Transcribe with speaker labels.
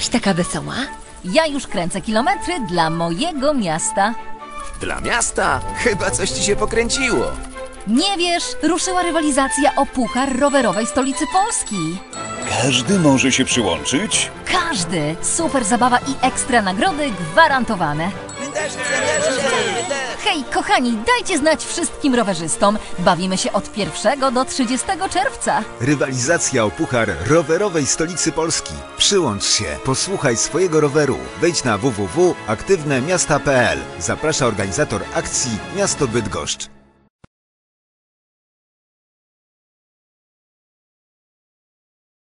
Speaker 1: jesteś taka wesoła?
Speaker 2: Ja już kręcę kilometry dla mojego miasta.
Speaker 3: Dla miasta? Chyba coś ci się pokręciło.
Speaker 2: Nie wiesz, ruszyła rywalizacja o puchar rowerowej stolicy Polski.
Speaker 4: Każdy może się przyłączyć?
Speaker 2: Każdy! Super zabawa i ekstra nagrody gwarantowane. Hej, kochani, dajcie znać wszystkim rowerzystom. Bawimy się od 1 do 30 czerwca.
Speaker 5: Rywalizacja o puchar rowerowej stolicy Polski. Przyłącz się, posłuchaj swojego roweru. Wejdź na www.aktywnemiasta.pl. Zaprasza organizator akcji Miasto Bydgoszcz.